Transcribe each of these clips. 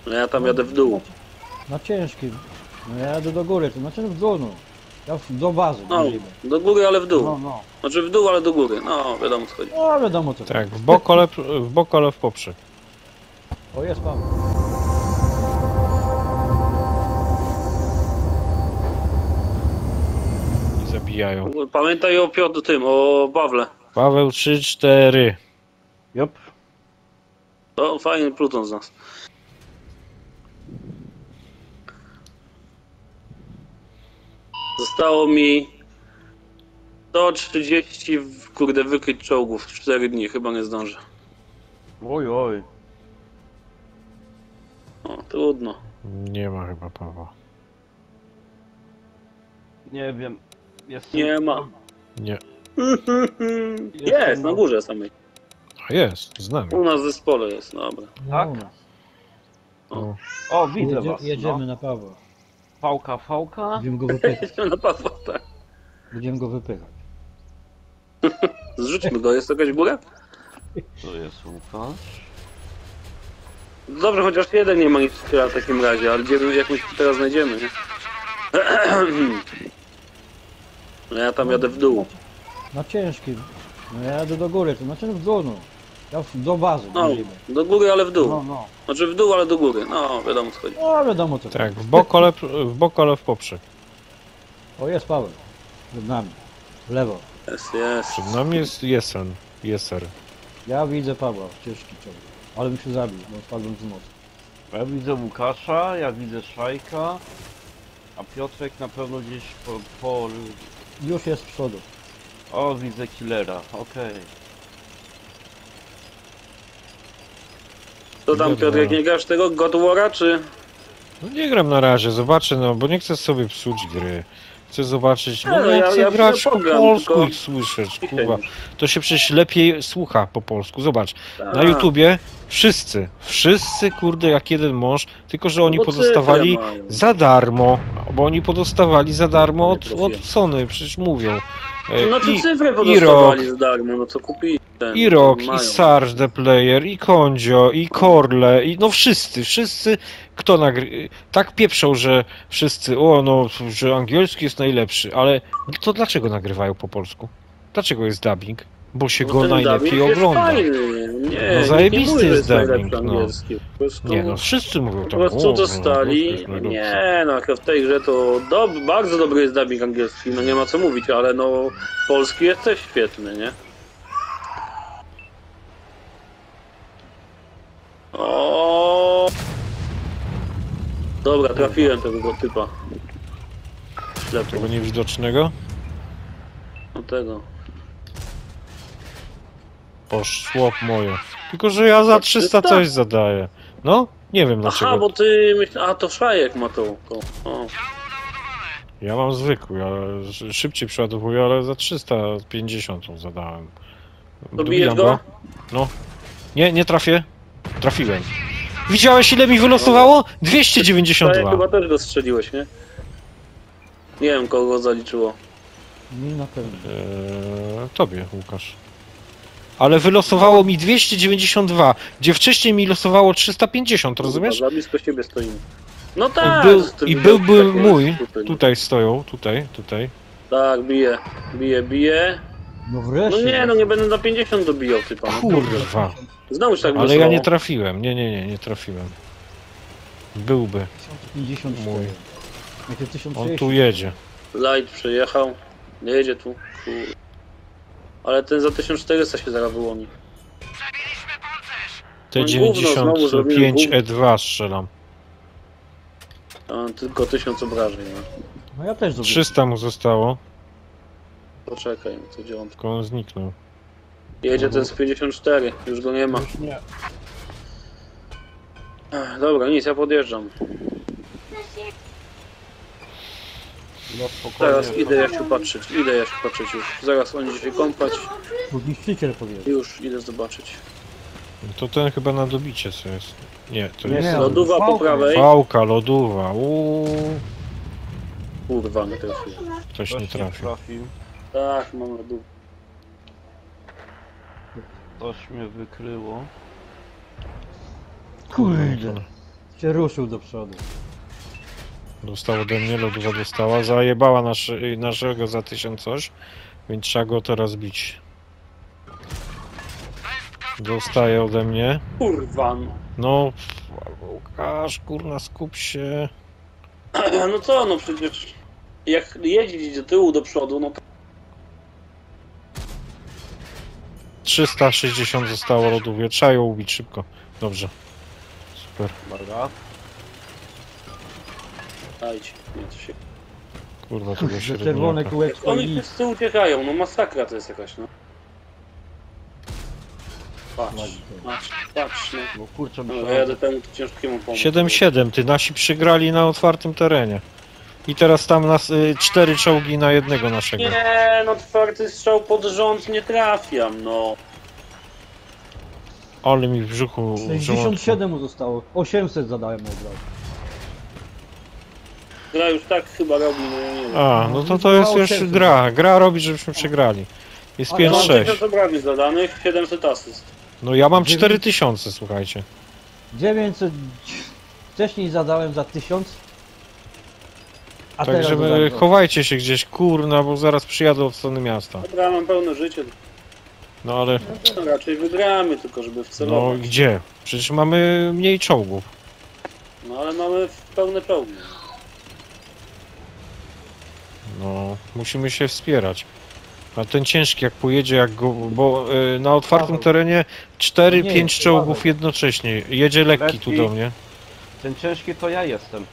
No ja tam jadę w dół. Na ciężkim. No ja jadę do góry, to znaczy w dół, no. Ja do bazy. No, do góry, ale w dół. No, no. Znaczy w dół, ale do góry. No, wiadomo co chodzi. No wiadomo co. Tak, w bok, ale w poprzek. O, jest pan. I zabijają. Pamiętaj o o Pawle. Paweł 3-4. Jop. To fajny pluton z nas. Zostało mi 130, kurde, wykryć czołgów w 4 dni, chyba nie zdążę. Oj, oj. O, trudno. Nie ma chyba Pawła. Nie wiem. Jest. Nie ma. Nie. Jest, na górze samej. A jest, z nami. U nas w zespole jest, dobra. Tak? No. O, widzę was. Jedziemy na Pawła. Fałka, fałka. Będziemy go wypychać. Na Pawła, tak. Będziemy go wypychać. Zrzućmy go, jest jakaś góra? Tu jest Łukasz. Dobrze, chociaż jeden nie ma nic w takim razie, ale gdzie jakąś teraz znajdziemy, nie? No ja tam jadę w dół. Na ciężkim. No ja jadę do góry, to znaczy w dół, no. Ja do bazy. No, będziemy. do góry, ale w dół. No, no. Znaczy w dół, ale do góry. No, wiadomo co chodzi. No wiadomo co. Tak, w bok, ale w poprzek. O, jest Paweł. Przed nami. W lewo. Jest. Przed nami jest Jesen. Jeser. Ja widzę Pawła, ciężki czołg. Ale mi się zabił, bo spadłem z mostu. Ja widzę Łukasza, ja widzę Szajka. A Piotrek na pewno gdzieś po... Już jest z przodu. O, widzę Killera, okej. To tam, Piotr, jak nie grasz tego God War'a, czy... No nie gram na razie, zobaczę, no bo nie chcę sobie psuć gry. Chcę zobaczyć, Nie, bo no ja ja chcę grać po pogram, polsku tylko- i słyszeć, Ciszej kurwa. już. To się przecież lepiej słucha po polsku, zobacz. Na Tak. YouTubie wszyscy, kurde jak jeden mąż, tylko że oni Bo podostawali cyfrę mają. za darmo, bo oni podostawali za darmo od Trafiłem. Sony, przecież mówią. No to I, cyfrę Rok. podostawali za darmo, no co kupili. i Rock, mają. i Sarge the Player, i Kondzio, i Korle, i no wszyscy, kto nagry... Tak pieprzą, że wszyscy, że angielski jest najlepszy, ale to dlaczego nagrywają po polsku? Dlaczego jest dubbing? Bo się Bo go ten najlepiej dubbing jest ogląda. fajny. Nie, No nie zajebisty mówi, że jest dubbing, najlepszy no. angielski. Po prostu, Nie no, wszyscy mówią po tak. prostu dostali. jest najlepszy. Nie, no akurat w tej grze to bardzo dobry jest dubbing angielski, no nie ma co mówić, ale no polski jest też świetny, nie? O. Dobra, trafiłem tego typa. Ślepo. Tego niewidocznego? No tego. Poszło moje. Tylko, że ja za 300 coś zadaję. No, nie wiem dlaczego. Aha, bo ty a to Szajek ma to. O. Ja mam zwykły, ale szybciej przeładowuję, ale za 350 zadałem. Dobijesz Dobijam go? No. Nie trafię. Trafiłem. Widziałeś ile mi wylosowało? Szajek 292. chyba też go strzeliłeś, nie? Nie wiem kogo zaliczyło. Mi na pewno. Tobie, Łukasz. Ale wylosowało mi 292, gdzie wcześniej mi losowało 350, rozumiesz? Za blisko siebie stoimy. No tak! I byłby takie mój, tutaj. tutaj stoją, tutaj. Tak, bije. No No wreszcie. nie, no nie będę na 50 dobijał typa. No, Kurwa. znowu się tak Ale ja głosowało. nie trafiłem, nie trafiłem. Byłby, 1054. Mój. Jak to on 1030. tu jedzie. Light przejechał. Nie jedzie tu. Ale ten za 1400 się zaraz wyłoni. Gówno, znowu zrobiłem T95E2 strzelam. A, tylko 1000 obrażeń, no. No ja też zrobię. 300 mu zostało, Poczekaj, co dzieło. tylko on zniknął. Jedzie ten z 54, już go nie ma. Już nie. Dobra, nic, ja podjeżdżam. No spokojnie. Teraz idę Jasiu patrzeć już. Zaraz on idzie się kąpać. Bo niszczyciel powiedział. Już idę zobaczyć. To ten chyba na dobicie co jest. Nie, to Nie, jest no. Lodowa po Fałka. prawej. pałka lodowa. Kurwa, nie trafiłem. Ktoś nie trafił. Tak, mam lodówkę. Coś mnie wykryło. Kurde. Się ruszył do przodu. Dostał ode mnie, lodówa dostała. Zajebała naszego za 1000 coś. Więc trzeba go teraz bić. Dostaje ode mnie. Kurwa. No. No, Łukasz, kurna, skup się. No co, no przecież jak jeździć do tyłu, do przodu, no to 360 zostało lodówie. Trzeba ją ubić szybko. Dobrze. Super. Dobra. dajcie. Nie, to się... Kurwa, to było Że czerwone średniaka. kółeczko Oni i wszyscy uciekają, no masakra to jest jakaś, no. Patrz, no. No kurczę, No, myślałem, ja jadę temu ciężkiemu pomóc. 7-7, ty nasi przegrali na otwartym terenie. I teraz tam nas 4 czołgi na jednego naszego. Nie, no czwarty strzał pod rząd nie trafiam, no. Ale mi w brzuchu. w żołądku. 67 mu zostało. 800 zadałem mu od razu. Gra już tak chyba robi, no ja nie wiem. A, no to jest już gra. Gra robi, żebyśmy przegrali. Jest Ale mam 5-6. 1000 obrażeń zadanych, 700 asyst. No ja mam 4000, słuchajcie. 900... Wcześniej zadałem za 1000. A Tak, teraz żeby zadałem chowajcie się gdzieś, kurna, bo zaraz przyjadą od strony miasta. Dobra, mam pełne życie, No ale, no, raczej wygramy, tylko żeby no wcelować. gdzie? Przecież mamy mniej czołgów. No ale mamy pełne czołgi. No, musimy się wspierać. A ten ciężki jak pojedzie, jak go, bo na otwartym terenie 4-5 czołgów jednocześnie. Jedzie lekki tu do mnie. ten ciężki to ja jestem.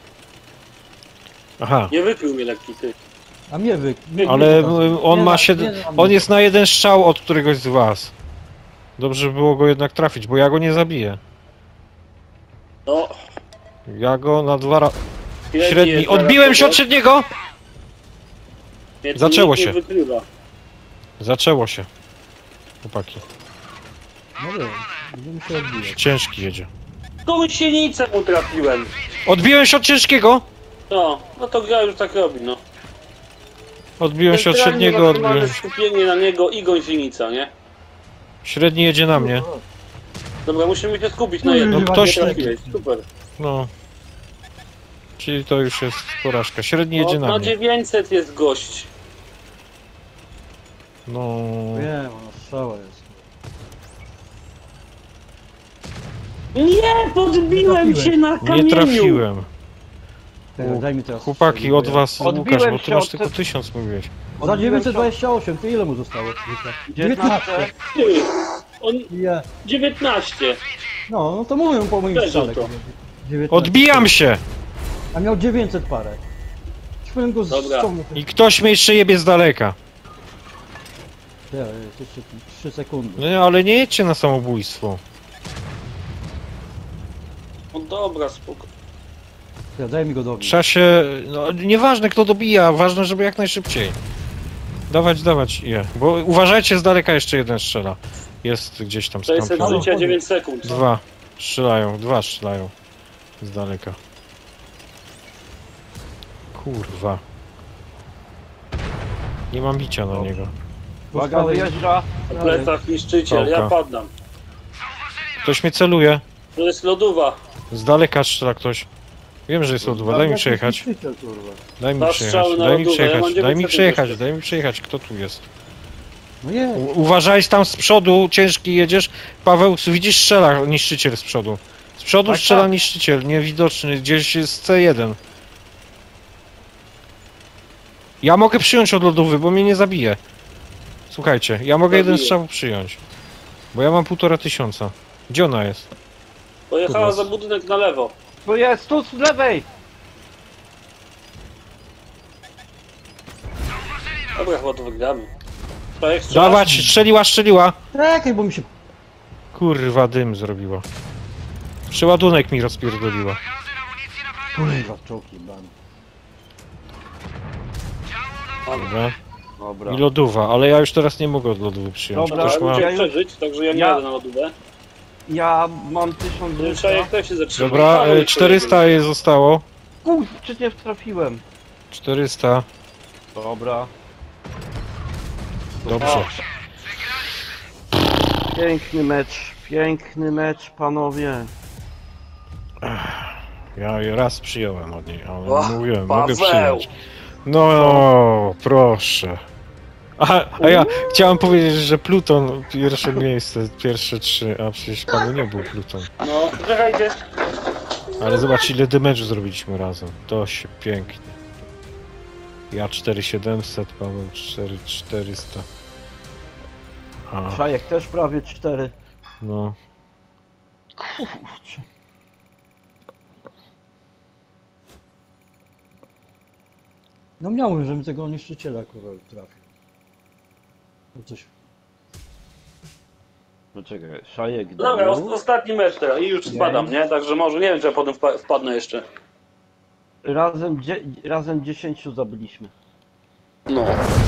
Aha, Nie wykrył mnie lekki ty. A mnie ale on ma się 7, on jest na jeden strzał od któregoś z was. Dobrze by było go jednak trafić, bo ja go nie zabiję. No, Ja go na 2 razy. Średni. jest Odbiłem się od zaraz średniego! kogoś. Zaczęło Nikt się. Nie wykrywa. Zaczęło się. Chłopaki. No wiem, będziemy się odbijać. Ciężki jedzie. Komuś sienicę mu trafiłem. Odbiłem się od ciężkiego! No to gra już tak robi, no. Odbiłem się od Centralnie średniego, maksymalne odbiłem. skupienie na niego i gąsienica, nie? Średni jedzie na mnie. Dobra, musimy się skupić na jednym. No ktoś- Nie trafiłeś, super. No. Czyli to już jest porażka. Średni No, jedzie na na mnie. 900 jest gość. No. Wiem, ona strzała jest. Nie, podbiłem się na Nie kamieniu. trafiłem. Teraz, daj mi teraz. Chłopaki, od was Odbiłem Łukasz, bo się ty masz od tylko te- 1000 mówiłeś. Za 928, to ile mu zostało? 19. Ty, on Ja. 19. No to mówię po moim Leżał strzale. to. 19. Odbijam się! A miał 900 parę. Powinien go Dobra. ściągnąć. I ktoś mnie jeszcze jebie z daleka. Ja, jest jeszcze 3 sekundy. No ale nie jedźcie na samobójstwo. No dobra, spoko. Ja, daj mi go dobić. Trzeba się... No, nieważne kto dobija, ważne żeby jak najszybciej. Dawać je. Bo uważajcie, z daleka jeszcze jeden strzela. Jest gdzieś tam 600 skampiony. życia, 9 sekund. Dwa strzelają. Z daleka. Kurwa. Nie mam bicia na niego. Uwaga, wyjeżdża. Na plecach niszczyciel, ja Pałka. padam. Ktoś mnie celuje. To jest lodówa. Z daleka strzela ktoś. Wiem, że jest lodówa. Daj mi przejechać. Daj mi Dwa przejechać. strzały na Daj mi lodówę, ja mam przejechać. Daj mi 900 przejechać. jeszcze. Daj mi przejechać. Kto tu jest? No jest. Uważaj, tam z przodu ciężki jedziesz. Paweł, widzisz, strzela niszczyciel z przodu. Z przodu Tak, strzela tak. niszczyciel, niewidoczny, gdzieś jest C1. Ja mogę przyjąć od lodówy, bo mnie nie zabije. Słuchajcie, ja mogę jeden Zabije. strzał przyjąć. Bo ja mam 1500. Gdzie ona jest? Pojechała Kurwa. za budynek na lewo. Tu jest, tu z lewej. Dobra, chyba to wygramy. Projekt strzela? Dawać, strzeliła. Czekaj, bo mi się... Kurwa, dym zrobiła. Przeładunek mi rozpierdoliła. Kurwa, czołki, ban. Dobra. Dobra. I lodówa, ale ja już teraz nie mogę od lodówy przyjąć. Dobra, Ktoś Ale ma... muszę Ja- przeżyć, także ja nie ja- jadę na lodówę. Ja mam 1200. Trzeba też się zatrzymać. Dobra, Paweł 400 jej zostało. Kurczę, nie trafiłem. 400. Dobra. Dobrze. Piękny mecz, panowie. Ja je raz przyjąłem od niej, ale O, mówiłem, mogę Paweł! przyjąć. No, proszę. A ja chciałem powiedzieć, że Pluton pierwsze miejsce, pierwsze 3, a przecież Paweł nie był Pluton. No, czekajcie. Ale zobacz ile damage'u zrobiliśmy razem. To się pięknie. Ja 4700, Paweł 4400. A, Szajek też prawie 4. no. Kurczę. No miałem, żebym tego niszczyciela kurwa trafił. No coś. Poczekaj, Szajek Dobra, dał. ostatni mecz teraz i już spadam, nie? Także może, nie wiem czy ja potem wpadnę jeszcze. Razem 10 zabiliśmy. No.